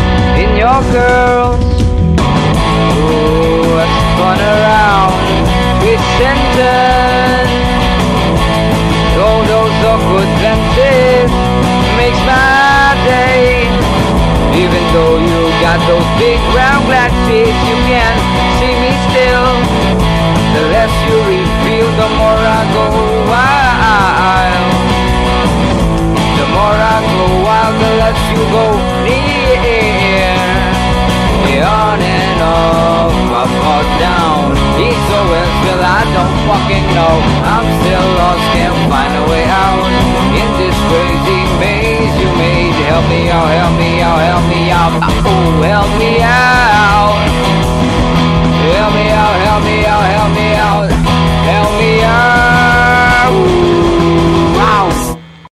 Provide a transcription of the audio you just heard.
in your curls. Ooh, I spun around with sentence. All those awkward glances makes my day. Even though you got those big round glasses, you can't see me still. The less you reveal, the more I go wild. The more I go wild, the less you go near. On and off, up or down, east or west, well I don't fucking know. I'm still lost, can't find a way out in this crazy maze you made. Help me out, help me out, help me out, oh help me out.